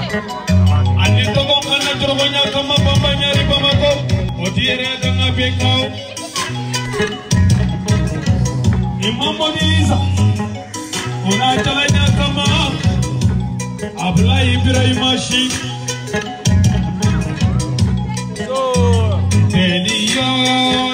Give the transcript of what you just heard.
Andi togo kana jorogonya kama bamba nyari Bamako. Odiere danga bekao. Imam Moniza. Una jalanya kama. Abla Ibrahimashi. So Eliya.